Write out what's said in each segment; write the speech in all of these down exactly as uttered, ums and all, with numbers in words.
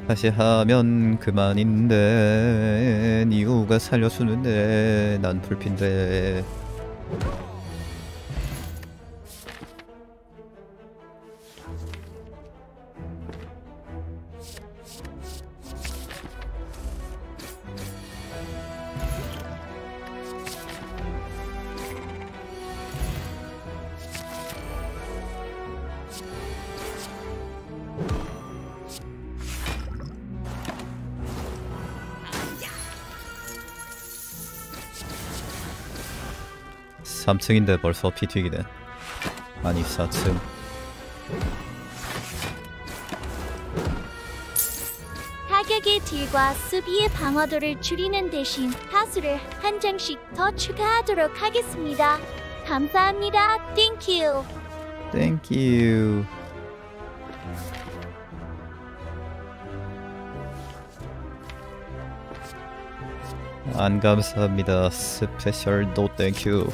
다시 하면 그만인데 이유가 살려주는데 난 불핀데. 삼 층인데 벌써 피 튀기네. 아니 사 층. 타격의 딜과 수비의 방어도를 줄이는 대신 타수를 한 장씩 더 추가하도록 하겠습니다. 감사합니다. 땡큐. 땡큐. 안 감사합니다. 스페셜 노 땡큐.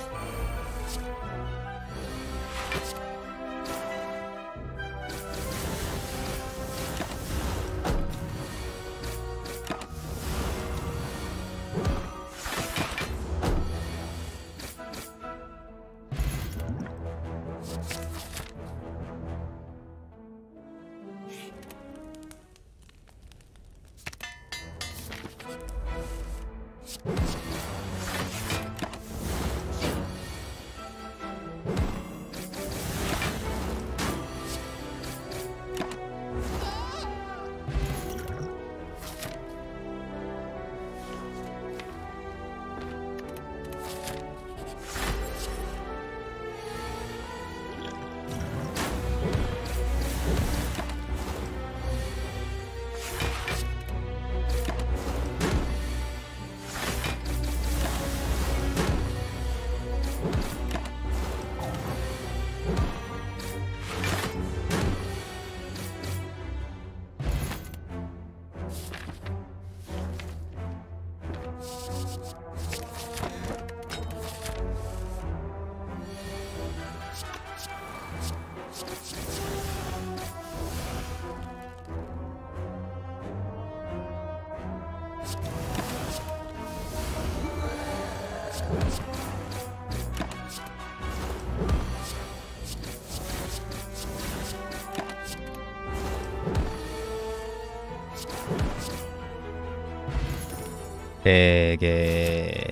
베개.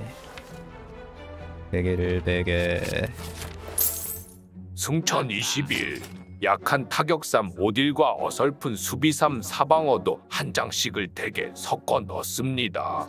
베개를 베개. 승천 이십 일. 약한 타격삼 오딜과 어설픈 수비삼 사방어도 한 장씩을 덱에 섞어 넣습니다.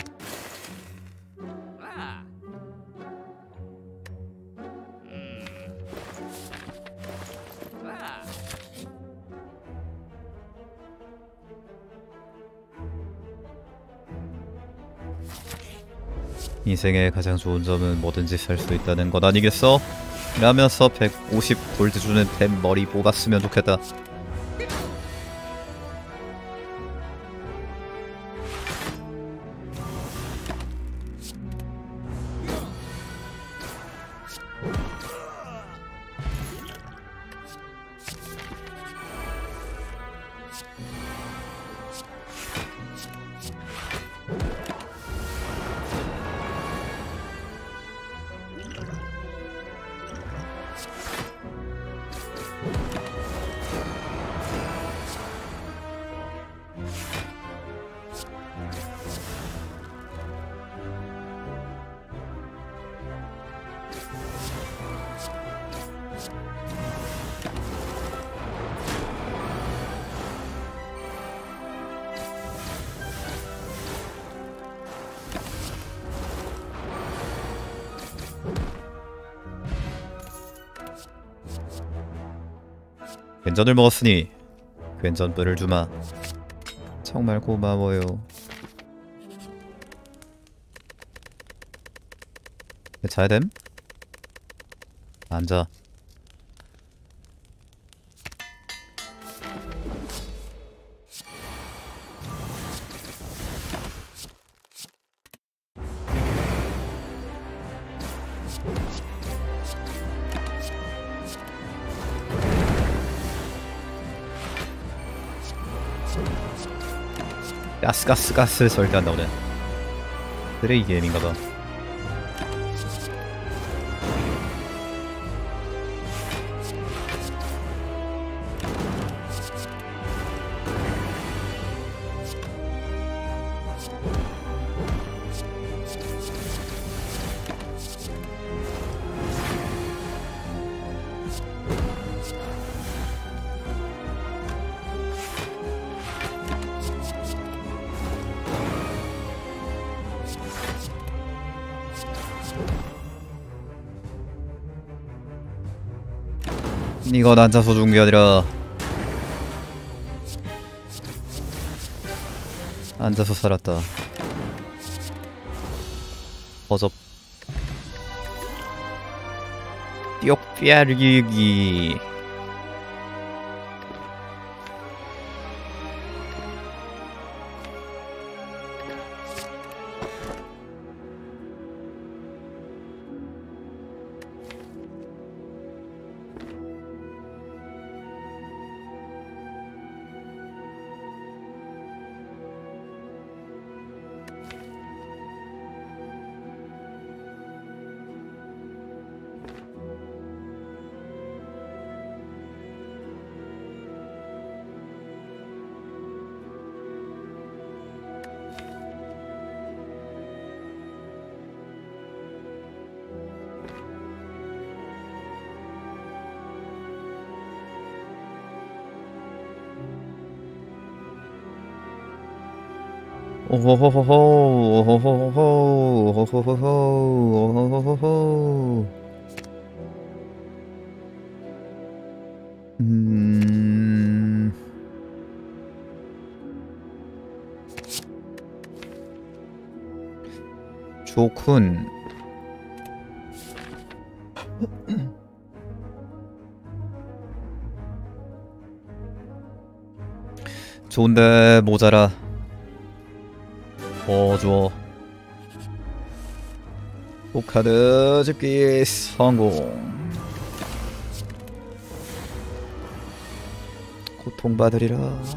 인생의 가장 좋은 점은 뭐든지 살 수 있다는 것 아니겠어? 라면서 백오십 골드 주는 뱀 머리 뽑았으면 좋겠다. 괜전을 먹었으니 괜전뿔을 주마. 정말 고마워요. 자야됨? 앉아. 가스 가스 가스 절대 안 나오네. 쓰레기 게임인가봐. 이건 앉아서 죽은 게 아니라 앉아서 살았다. 버접 띠옥뼈르기. 오호호호호 오호호호호 오호호호호 오호호호. 음... 좋군. 좋은데 모자라. 어 좋아. 포카드 집기 성공. 고통받으리라.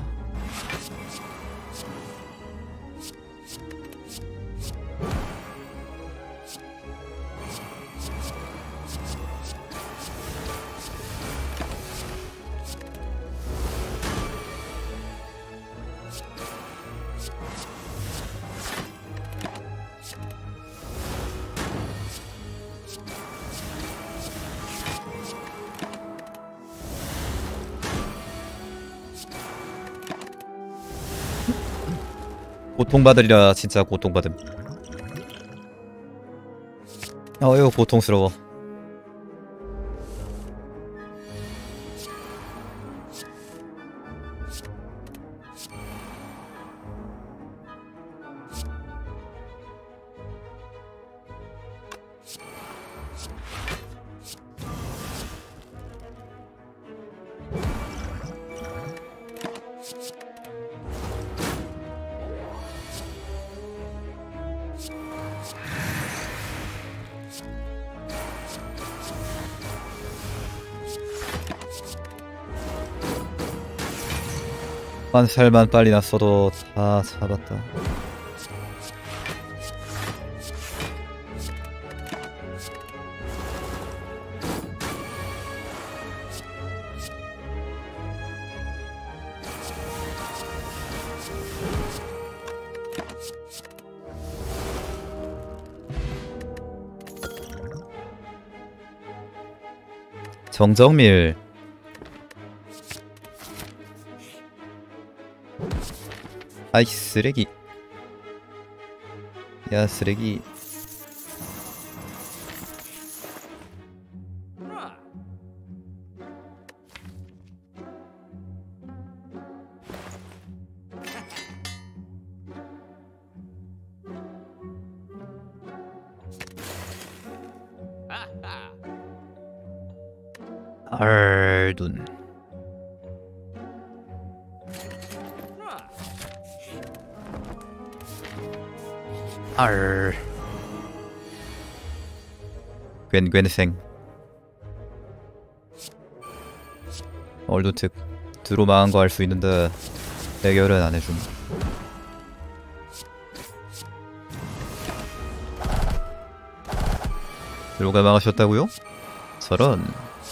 고통받으리라. 진짜 고통받음. 어휴 고통스러워. 한 살만 빨리 났어도 다 잡았다. 정정밀. 아이 쓰레기. 야 쓰레기. 알둔. 알. 괜찮생. 얼도특 드로 망한 거 할 수 있는데 해결은 안 해줌. 누가 망하셨다고요? 저런.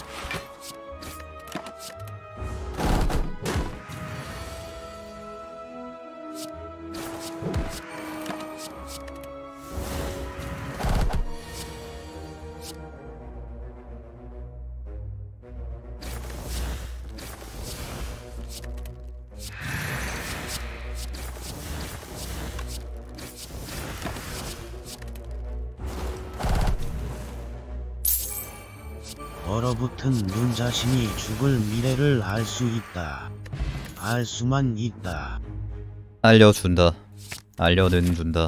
얼어붙은 눈 자신이 죽을 미래를 알 수 있다. 알 수만 있다. 알려준다. 알려는 준다.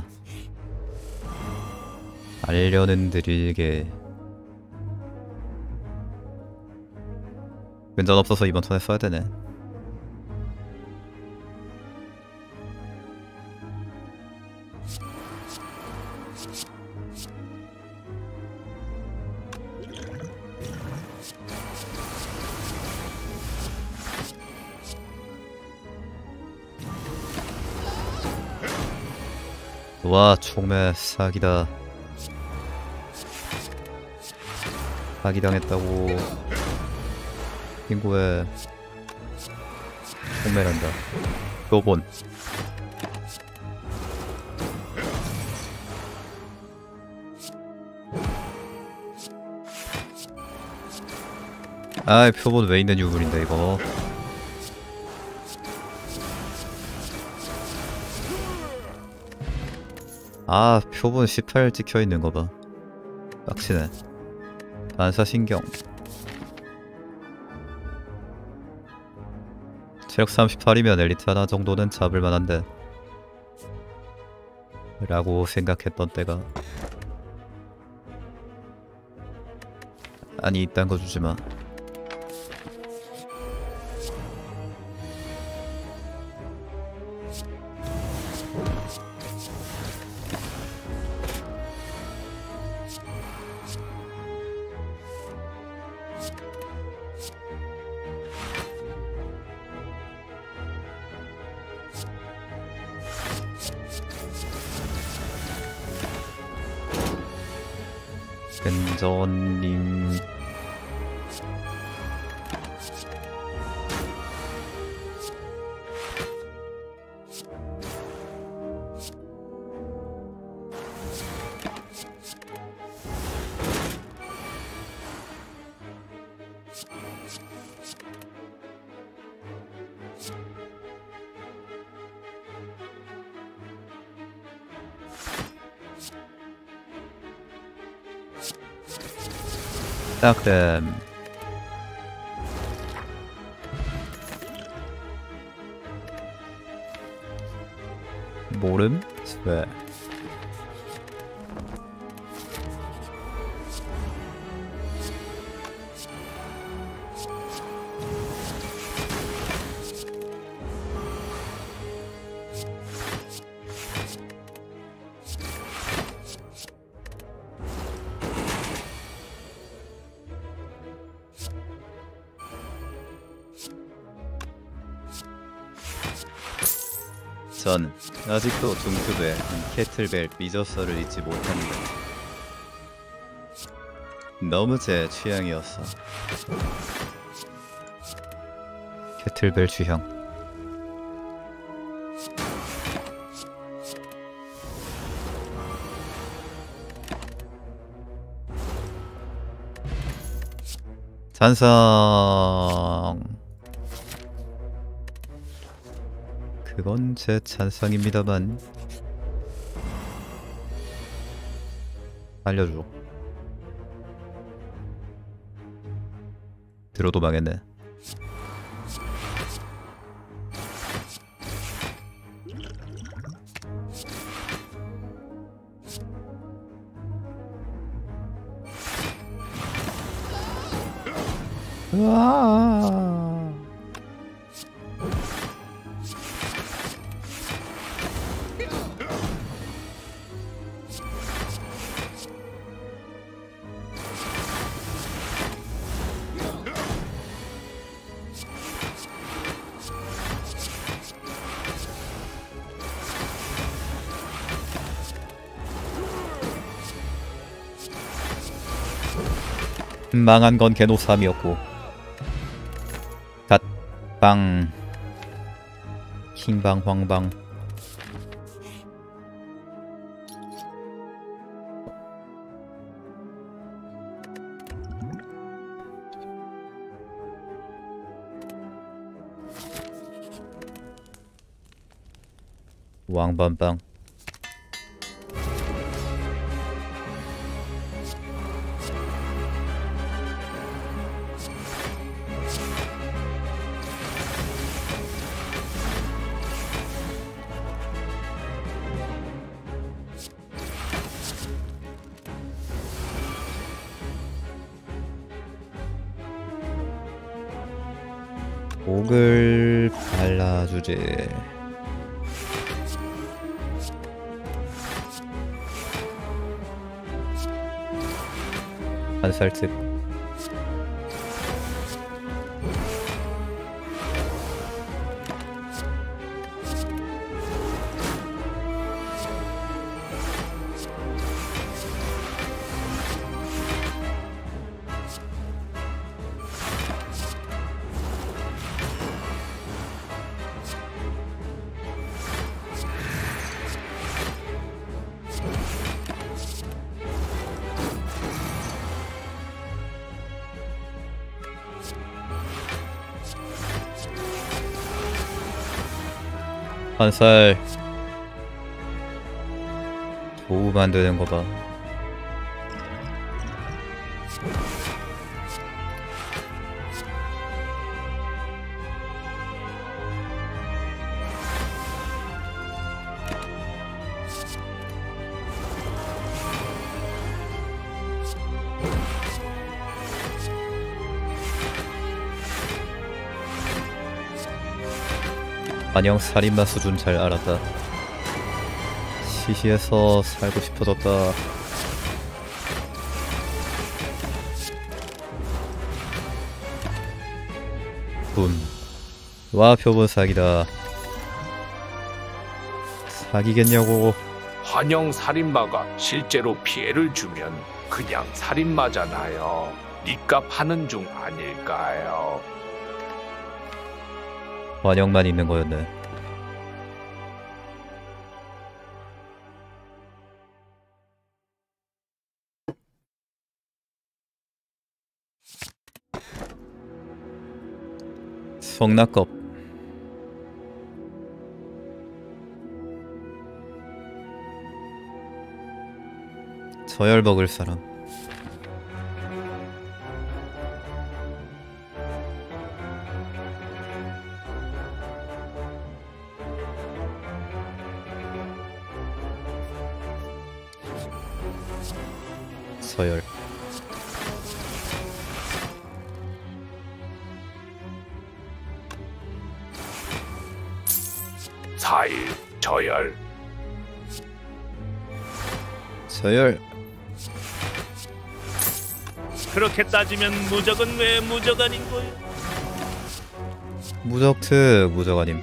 알려는 드릴게. 근전 없어서 이번 턴에 써야 되네. 와, 총매 사기다. 사기당했다고. 친구의 총매란다. 표본. 아이, 표본 왜 있는 유물인데 이거. 아, 표본 십팔 찍혀있는 거 봐. 빡치네. 반사신경. 체력 삼십팔이면 엘리트 하나 정도는 잡을 만한데 라고 생각했던 때가. 아니, 이딴 거 주지마. 근전님. 딱댐. 모름? 왜? 전 아직도 중급의 캐틀벨 미저서를 잊지 못합니다. 너무 제 취향이었어. 캐틀벨 취향. 찬성. 그건 제 찬성입니다만. 알려줘. 들어도 망했네. 으아. 망한 건 개노삼이었고. 갓방 킹방 황방. 왕밤방. 목을 발라주지. 한살특. 한살 도움 안 되는 거 봐. 안녕. 살인마 수준 잘 알았다. 시시해서 살고 싶어졌다. 분. 와, 표본 사기다. 사기겠냐고. 환영 살인마가 실제로 피해를 주면 그냥 살인마잖아요. 니값 하는 중 아닐까요? 환영만 있는 거였네. 성낙겁. 저열 먹을 사람. 서열. 사일 저열. 서열. 그렇게 따지면 무적은 왜 무적 아닌 거예요? 무적특 무적 아님.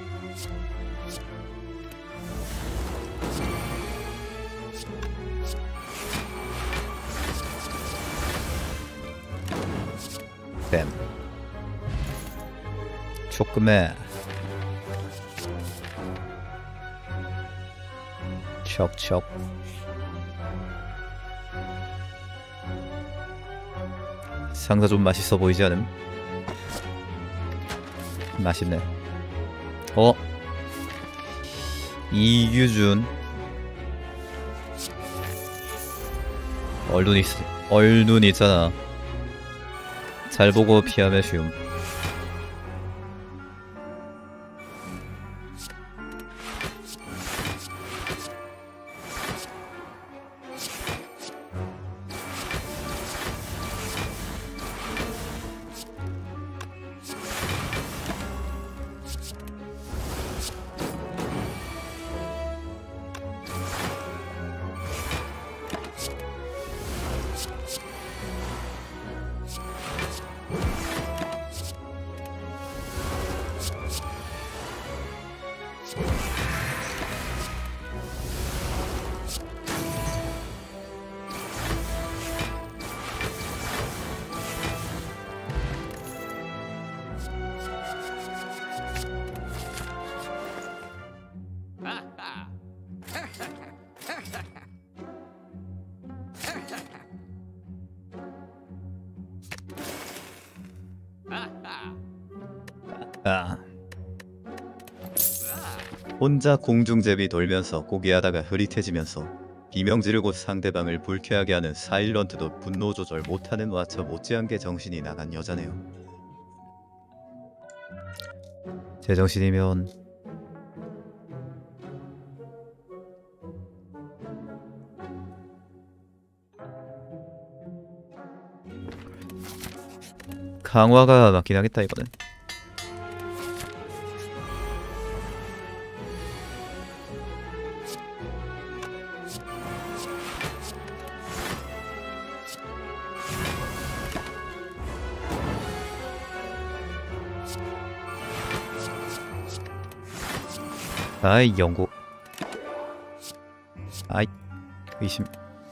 뱀. 조금에 척척. 상자 좀 맛있어 보이지 않음? 맛있네. 어? 이규준. 얼눈 있, 얼눈 있잖아. 잘 보고 피하면 쉬움. 아. 혼자 공중제비 돌면서 고개하다가 흐릿해지면서 비명 지르고 상대방을 불쾌하게 하는 사일런트도 분노 조절 못하는 와처 못지않게 정신이 나간 여자네요. 제정신이면 강화가 맞긴 하겠다 이거는. 아이 연고 아이 의심.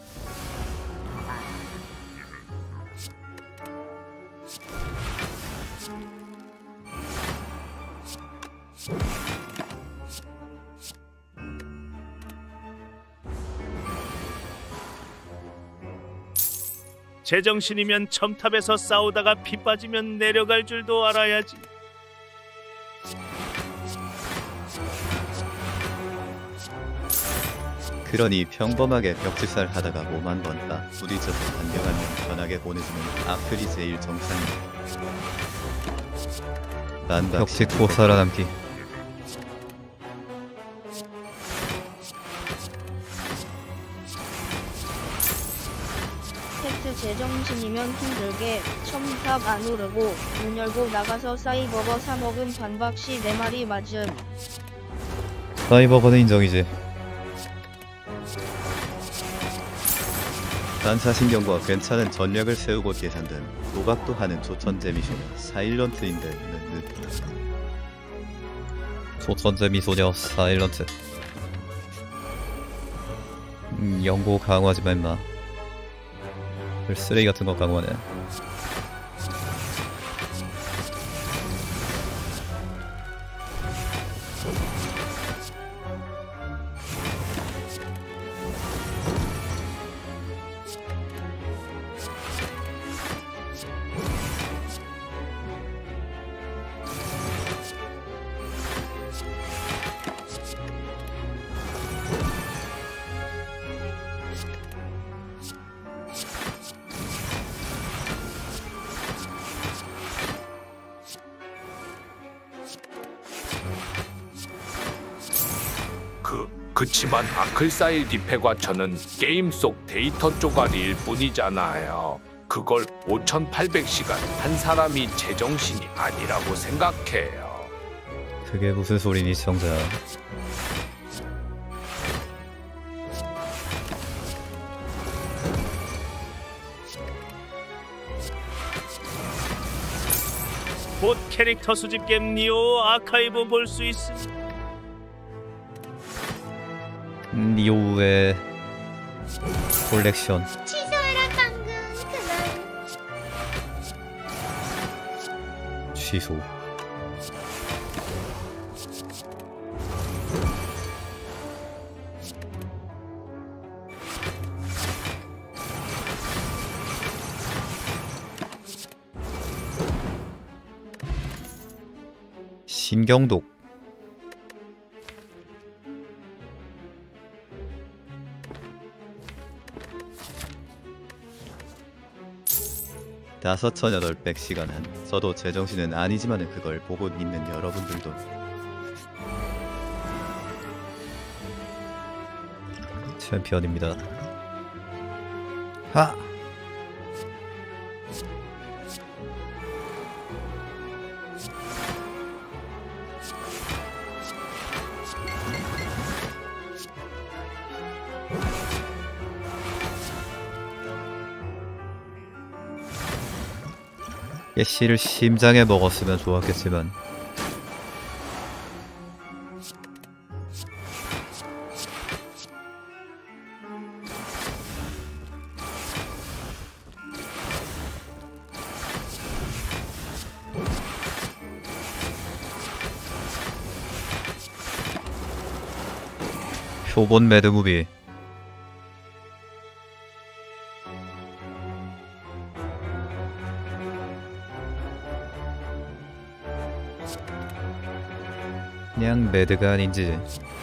제정신이면 첨탑에서 싸우다가 피 빠지면 내려갈 줄도 알아야지. 그러니 평범하게 벽지살 하다가 몸 한 번 딱 부딪혀서 단경하면 편하게 보내주는 악플이 제일 정상이야. 난 벽지고 살아남기. 팩트 제정신이면 힘들게 첨탑 안 오르고 문 열고 나가서 사이버거 사 먹은 반박시 내 말이 맞음. 사이버거는 인정이지. 반사신경과 괜찮은 전략을 세우고 계산된 도박도 하는 조천재 미소녀 사일런트인데 는 조천재 미소녀 사일런트. 음, 연고 강화하지마 임마. 별 쓰레기 같은 거 강화하네. 그, 그치만 아클사일 디페과처는 게임 속 데이터 쪼가리일 뿐이잖아요. 그걸 오천팔백 시간 한 사람이 제정신이 아니라고 생각해요. 그게 무슨 소리니 시청자. 곧 캐릭터 수집 게임 니오 아카이브 볼 수 있음. 니오의 콜렉션. 취소해라 방금 그만. 취소. 신경독. 다섯천 여덟백 시간은 저도 제정신은 아니지만은 그걸 보고 있는 여러분들도 챔피언입니다. 하! 예시를 심장에 먹었으면 좋았겠지만 표본 매드무비. 그냥 매드가 아닌지.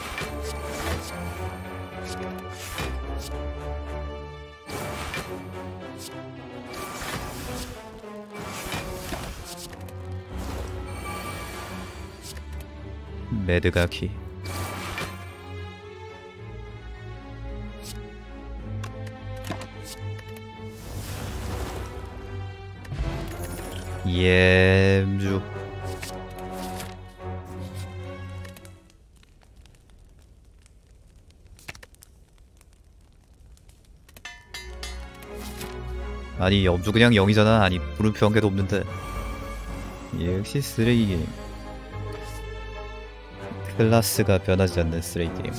매드가키. 예주. 아니 염주 그냥 영이잖아. 아니 물음표 한 개도 없는데. 역시 쓰레기 게임. 클라스가 변하지 않는 쓰레기 게임.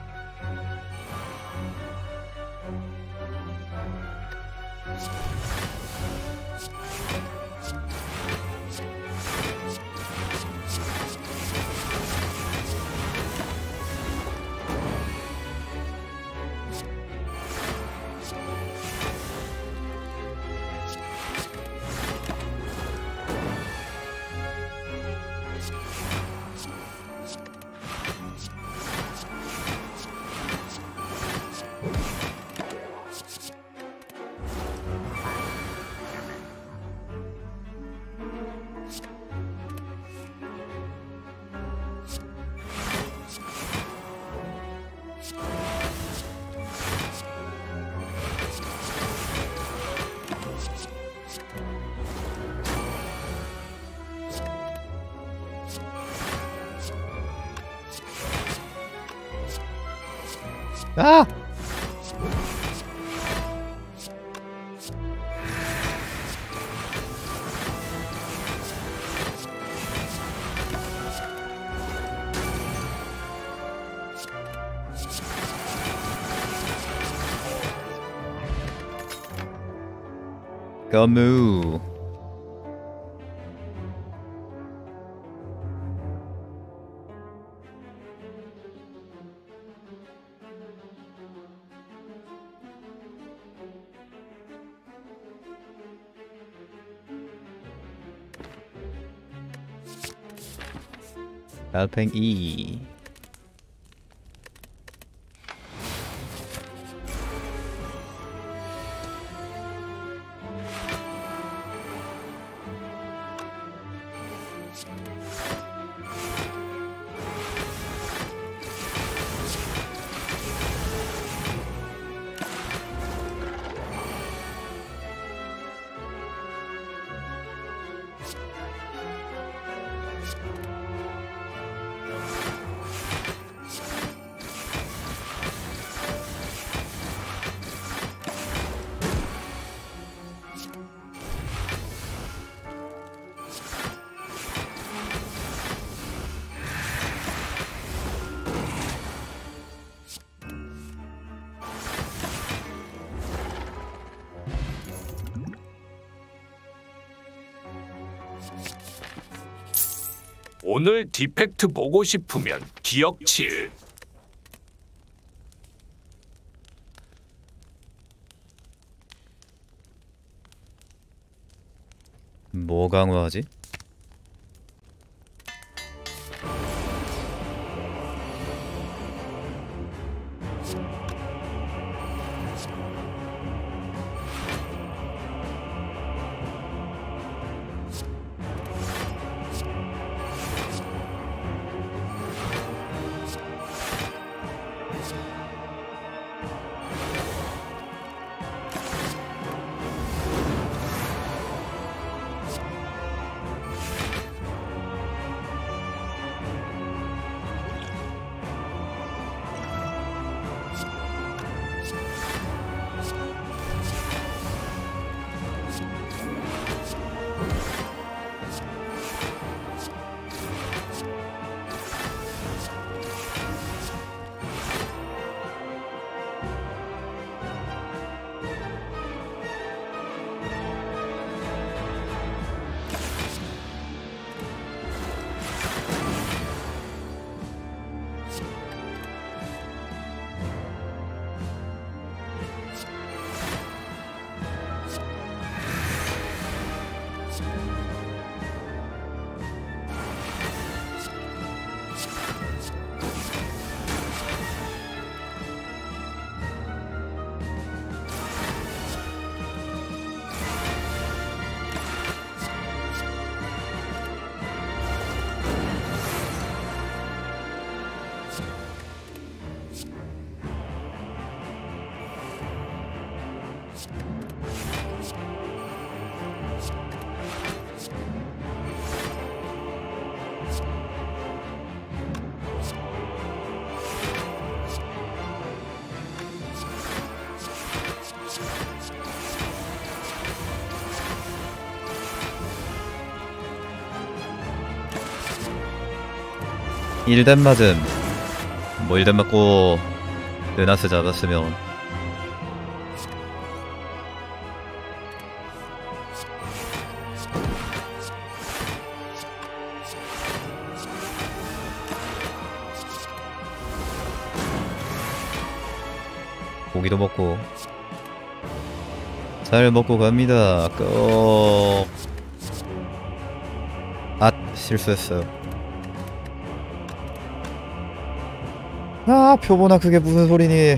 아! 거무. 달팽이. 오늘 디펙트 보고 싶으면 기억 칠. 뭐 강화하지? 일단 맞음. 뭐 일단 맞고 느나스 잡았으면 고기도 먹고 잘 먹고 갑니다. 꼭. 아, 실수했어요. 아, 표본아, 그게 무슨 소리니?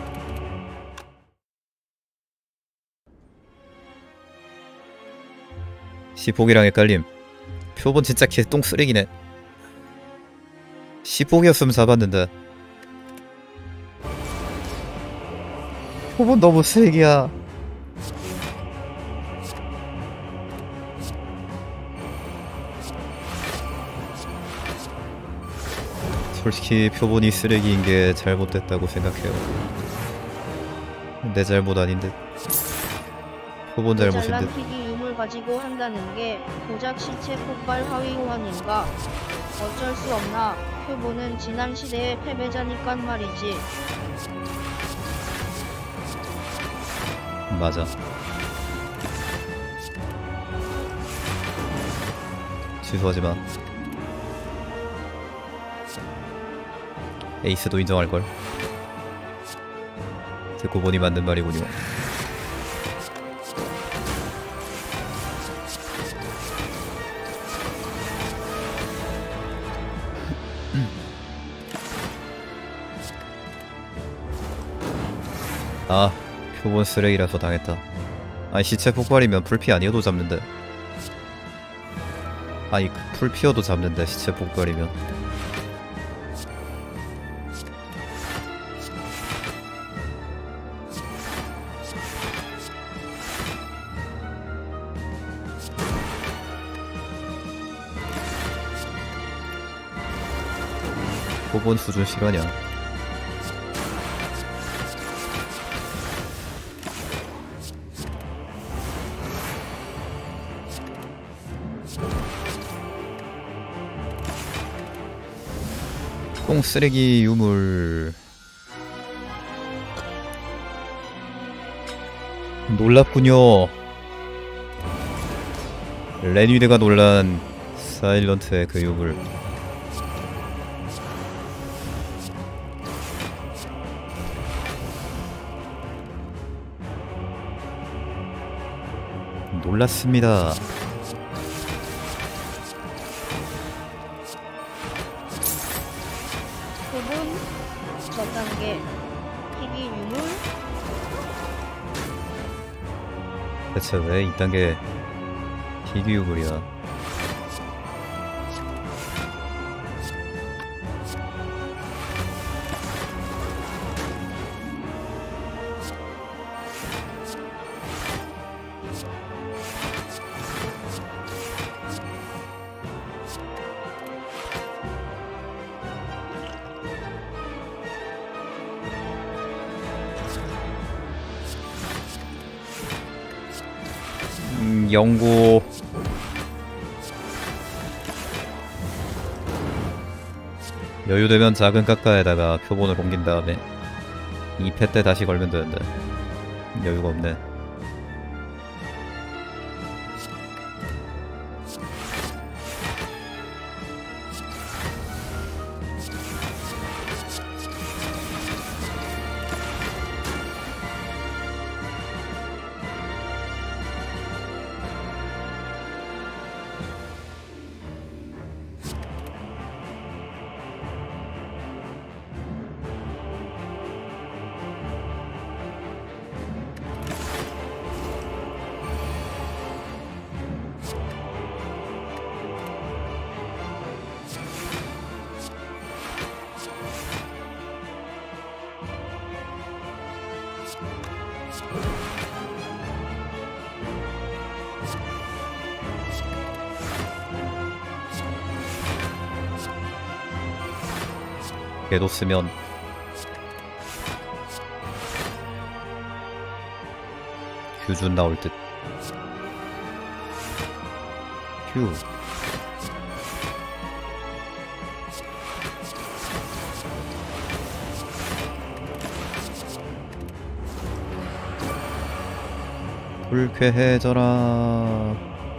시폭이랑 헷갈림. 표본 진짜 개똥 쓰레기네. 시폭이었으면 잡았는데. 표본 너무 쓰레기야. 솔직히 표본이 쓰레기인 게 잘못됐다고 생각해요. 내 잘못 아닌 듯. 표본 잘못인 잘난 듯. 희귀유물 가지고 한다는 게 고작 시체 폭발 하위 호환인가? 어쩔 수 없나? 표본은 지난 시대의 패배자니깐 말이지. 맞아. 취소하지 마. 에이스도 인정할걸. 듣고 보니 맞는 말이군요. 아, 표본 쓰레기라서 당했다. 아니, 시체 폭발이면 풀피 아니어도 잡는데. 아니, 풀피어도 잡는데 시체 폭발이면. 표본 수준 실화냐? 똥 쓰레기 유물. 놀랍군요. 레니드가 놀란 사일런트의 그 유물. 놀랐습니다. 표본 전 단계 희귀유물. 대체 왜 이 단계 희귀유물이야? 음, 연구. 여유되면 작은 깎아에다가 표본을 옮긴 다음에 이 패 때 다시 걸면 되는데 여유가 없네. 걔도 쓰면 규준 나올 듯. 휴. 불쾌해져라.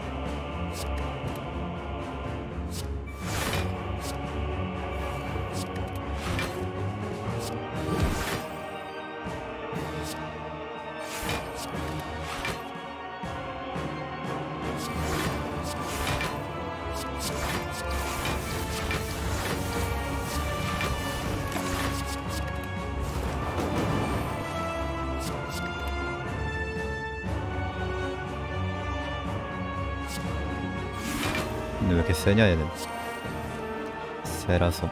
근데 왜 이렇게 세냐 얘는. 세라서.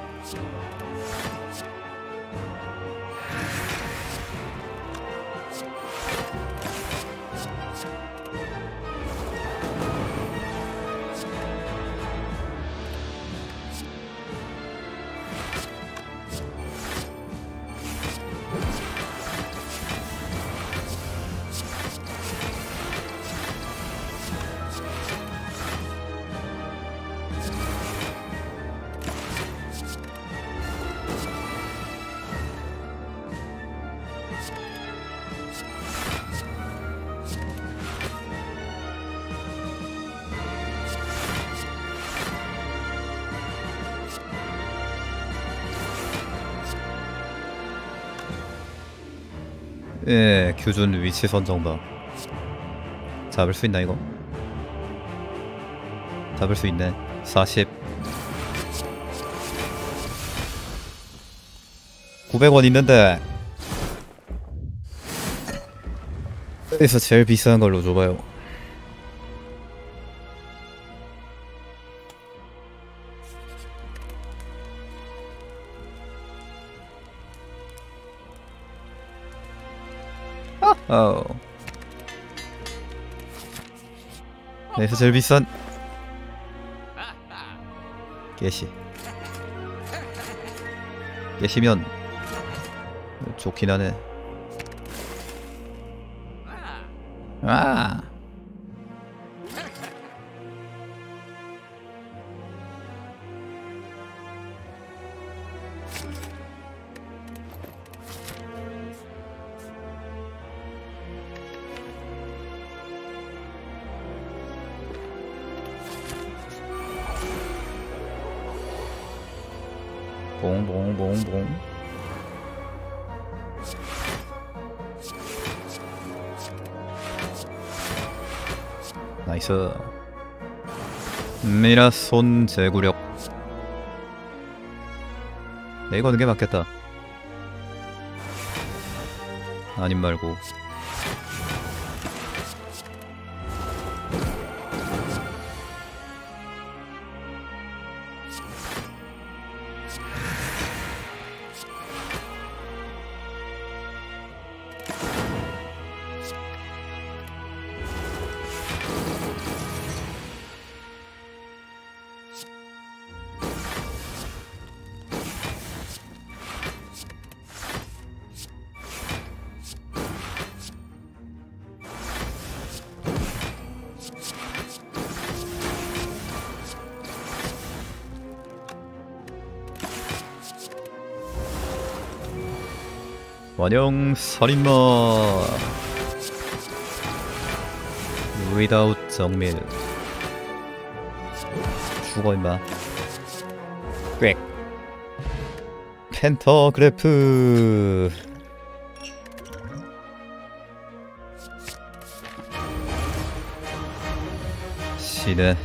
예, 규준 위치 선정봐. 잡을 수 있나 이거? 잡을 수 있네. 사십. 구백 원 있는데 여기서 제일 비싼 걸로 줘봐요. 어. 여기서 제일 비싼 깨시. 깨시면 좋긴 하네. 아. 봉봉봉봉. 나이스. 미라손 제구력. 네, 이거는 게 맞겠다. 아님 말고. 원형 살인마. Without 정밀. 죽어 임마. 꽥. 펜터그래프. 시네.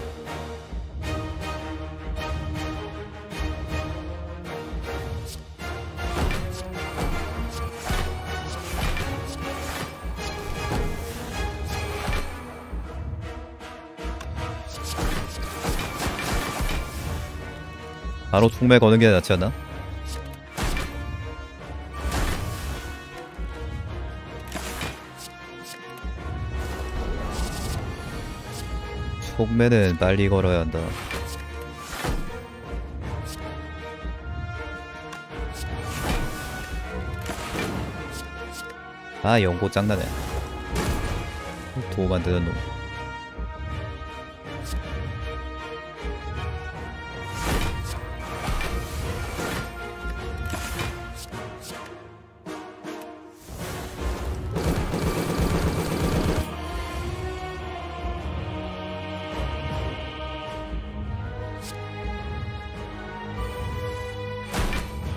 바로 총매 거는 게 낫지 않나? 총매는 빨리 걸어야 한다. 아, 연고 짱나네. 도 만드는 놈.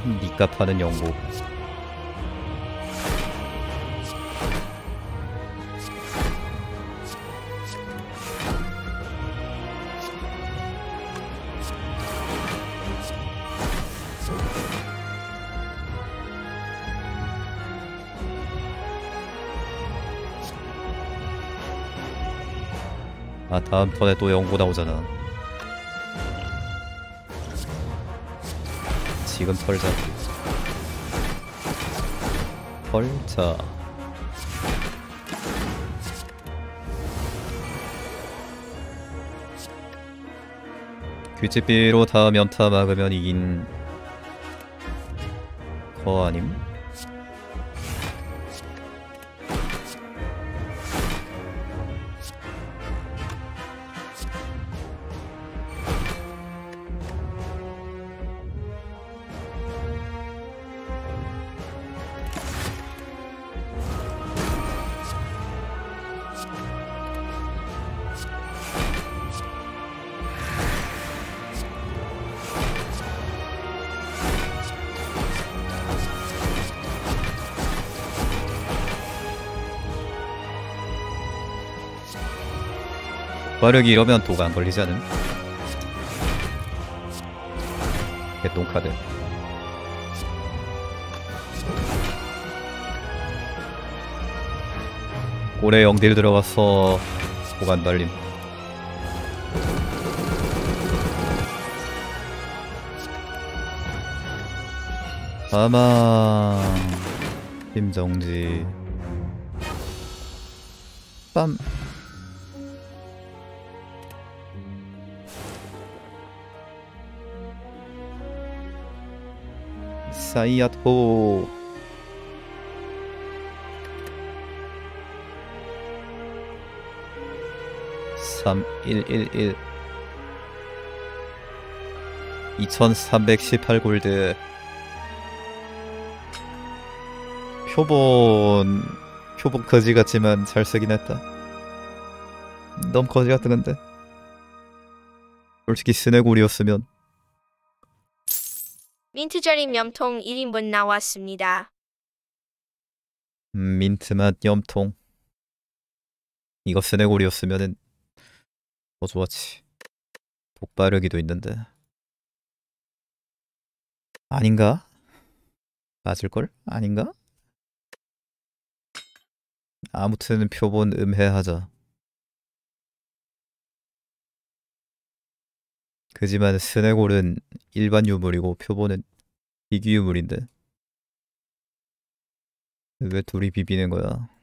니가 파는 연고. 아, 다음 턴에 또 연고 나오잖아. 지금 털자. 털자. 규칙비로 다음 연타 막으면 이긴 거 아님? 빠르기 이러면 도가 안 걸리지 않음? 개똥카드. 올해 영딜 들어가서 도가 안 달림. 사망. 김정지. 빰. 사이아토. 삼일일일 이천삼백십팔 골드. 표본 표본 거지 같지만 잘 쓰긴 했다. 너무 거지 같은 건데. 솔직히 스네골이었으면. 민트절임 염통 일 인분 나왔습니다. 음, 민트맛 염통. 이거 스네골이었으면은 더 좋았지. 독바르기도 있는데. 아닌가? 맞을걸? 아닌가? 아무튼 표본 음해하자. 그지만 스네골은 일반 유물이고 표본은 비기 유물인데 왜 둘이 비비는 거야?